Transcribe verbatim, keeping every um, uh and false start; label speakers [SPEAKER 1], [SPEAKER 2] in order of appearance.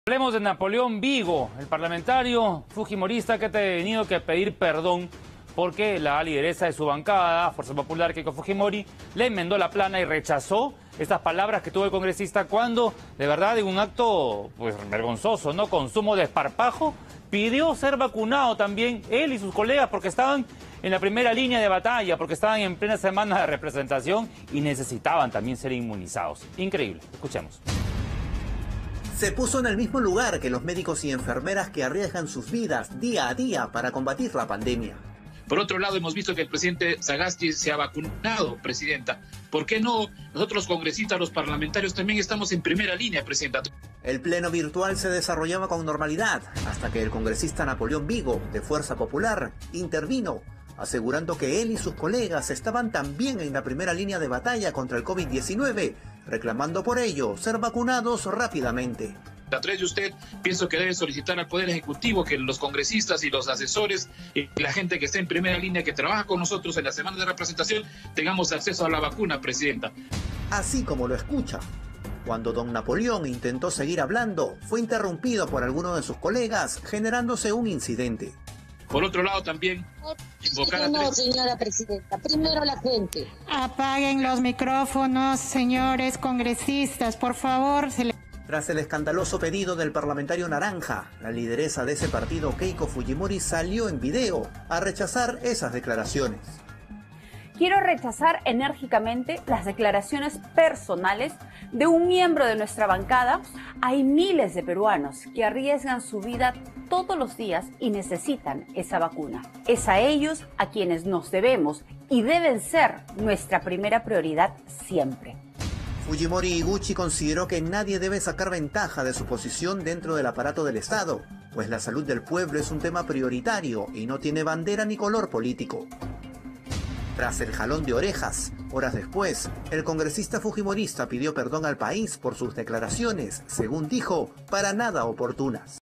[SPEAKER 1] Hablemos de Napoleón Vigo, el parlamentario fujimorista que ha tenido que pedir perdón porque la lideresa de su bancada, Fuerza Popular, Keiko Fujimori, le enmendó la plana y rechazó estas palabras que tuvo el congresista cuando, de verdad, en un acto pues vergonzoso, ¿no? Consumo de esparpajo, pidió ser vacunado también él y sus colegas porque estaban en la primera línea de batalla, porque estaban en plena semana de representación y necesitaban también ser inmunizados. Increíble. Escuchemos.
[SPEAKER 2] Se puso en el mismo lugar que los médicos y enfermeras que arriesgan sus vidas día a día para combatir la pandemia.
[SPEAKER 3] Por otro lado, hemos visto que el presidente Sagasti se ha vacunado, presidenta. ¿Por qué no nosotros, congresistas, los parlamentarios, también estamos en primera línea, presidenta?
[SPEAKER 2] El pleno virtual se desarrollaba con normalidad hasta que el congresista Napoleón Vigo, de Fuerza Popular, intervino, asegurando que él y sus colegas estaban también en la primera línea de batalla contra el COVID diecinueve, reclamando por ello ser vacunados rápidamente.
[SPEAKER 3] A través de usted, pienso que debe solicitar al Poder Ejecutivo que los congresistas y los asesores y la gente que está en primera línea, que trabaja con nosotros en la semana de representación, tengamos acceso a la vacuna, presidenta.
[SPEAKER 2] Así como lo escucha. Cuando don Napoleón intentó seguir hablando, fue interrumpido por alguno de sus colegas, generándose un incidente.
[SPEAKER 3] Por otro lado, también invocar a
[SPEAKER 4] No,
[SPEAKER 3] tres...
[SPEAKER 4] señora presidenta, primero la gente.
[SPEAKER 5] Apaguen los micrófonos, señores congresistas, por favor. Se le...
[SPEAKER 2] Tras el escandaloso pedido del parlamentario naranja, la lideresa de ese partido, Keiko Fujimori, salió en video a rechazar esas declaraciones.
[SPEAKER 6] Quiero rechazar enérgicamente las declaraciones personales de un miembro de nuestra bancada. Hay miles de peruanos que arriesgan su vida todos los días y necesitan esa vacuna. Es a ellos a quienes nos debemos y deben ser nuestra primera prioridad siempre.
[SPEAKER 2] Fujimori Iguchi consideró que nadie debe sacar ventaja de su posición dentro del aparato del Estado, pues la salud del pueblo es un tema prioritario y no tiene bandera ni color político. Tras el jalón de orejas, horas después, el congresista fujimorista pidió perdón al país por sus declaraciones, según dijo, para nada oportunas.